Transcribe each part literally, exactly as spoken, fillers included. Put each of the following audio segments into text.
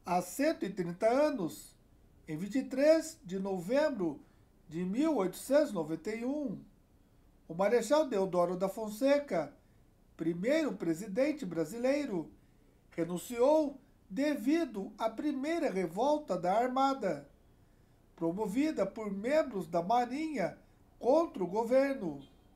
Há cento e trinta anos, em vinte e três de novembro de mil oitocentos e noventa e um, o Marechal Deodoro da Fonseca, primeiro presidente brasileiro, renunciou devido à primeira revolta da Armada, promovida por membros da Marinha contra o governo.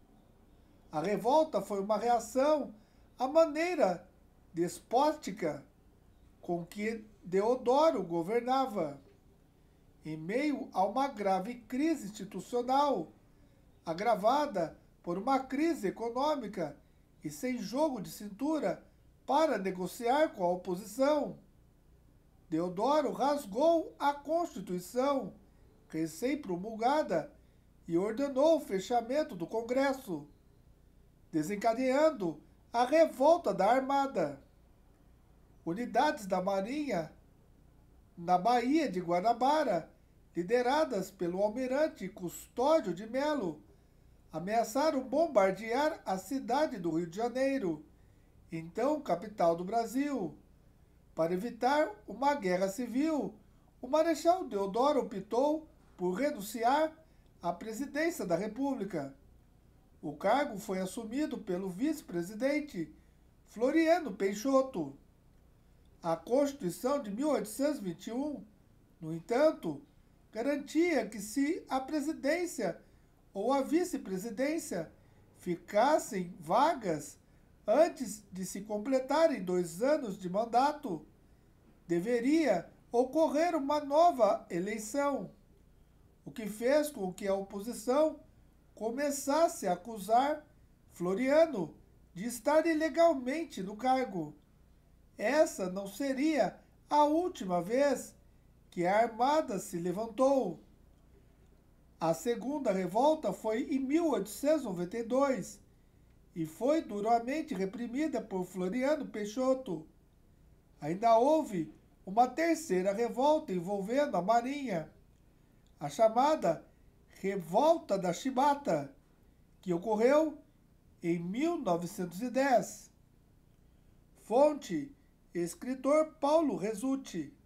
A revolta foi uma reação à maneira despótica com que Deodoro governava, em meio a uma grave crise institucional, agravada por uma crise econômica e sem jogo de cintura para negociar com a oposição. Deodoro rasgou a Constituição, recém-promulgada, e ordenou o fechamento do Congresso, desencadeando a revolta da Armada. Unidades da Marinha na Baía de Guanabara, lideradas pelo almirante Custódio de Melo, ameaçaram bombardear a cidade do Rio de Janeiro, então capital do Brasil. Para evitar uma guerra civil, o Marechal Deodoro optou por renunciar à presidência da República. O cargo foi assumido pelo vice-presidente Floriano Peixoto. A Constituição de mil oitocentos e vinte e um, no entanto, garantia que se a presidência ou a vice-presidência ficassem vagas antes de se completarem dois anos de mandato, deveria ocorrer uma nova eleição, o que fez com que a oposição começasse a acusar Floriano de estar ilegalmente no cargo. Essa não seria a última vez que a Armada se levantou. A segunda revolta foi em mil oitocentos e noventa e dois e foi duramente reprimida por Floriano Peixoto. Ainda houve uma terceira revolta envolvendo a Marinha, a chamada Revolta da Chibata, que ocorreu em mil novecentos e dez. Fonte: escritor Paulo Resutti.